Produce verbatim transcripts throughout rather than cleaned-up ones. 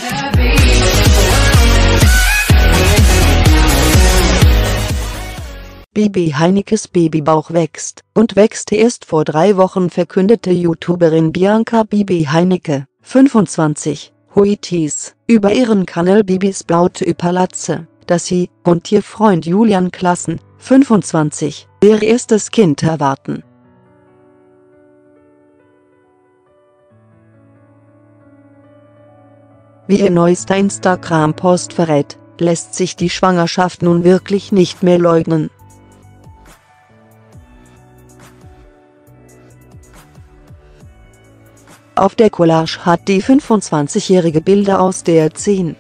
Bibi Heinikes Babybauch wächst und wächst. Erst vor drei Wochen verkündete YouTuberin Bianca Bibi Heinicke, fünfundzwanzig, Huitis, über ihren Kanal Bibis Blaute Palazze, dass sie und ihr Freund Julian Klassen, fünfundzwanzig, ihr erstes Kind erwarten. Wie ihr neuester Instagram-Post verrät, lässt sich die Schwangerschaft nun wirklich nicht mehr leugnen. Auf der Collage hat die fünfundzwanzigjährige Bilder aus der zehn.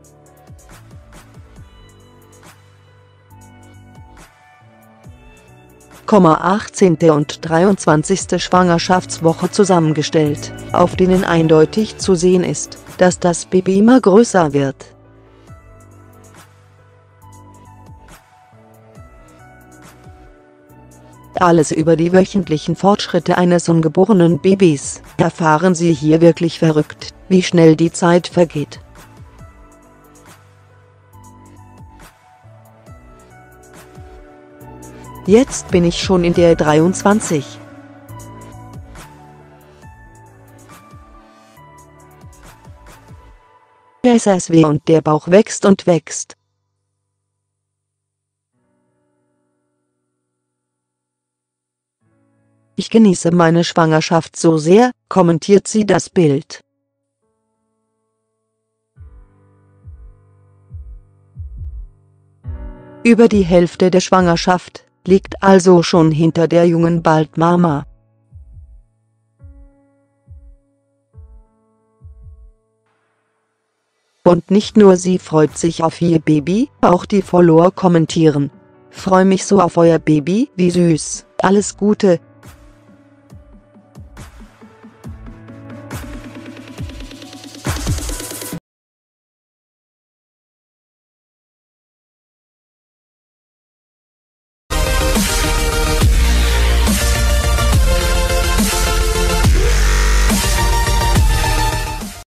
achtzehnte und dreiundzwanzigste Schwangerschaftswoche zusammengestellt, auf denen eindeutig zu sehen ist, dass das Baby immer größer wird. Alles über die wöchentlichen Fortschritte eines ungeborenen Babys erfahren Sie hier. Wirklich verrückt, wie schnell die Zeit vergeht. Jetzt bin ich schon in der dreiundzwanzig. S S W und der Bauch wächst und wächst. Ich genieße meine Schwangerschaft so sehr, kommentiert sie das Bild. Über die Hälfte der Schwangerschaft liegt also schon hinter der jungen Bald-Mama. Und nicht nur sie freut sich auf ihr Baby, auch die Follower kommentieren: Freu mich so auf euer Baby, wie süß, alles Gute,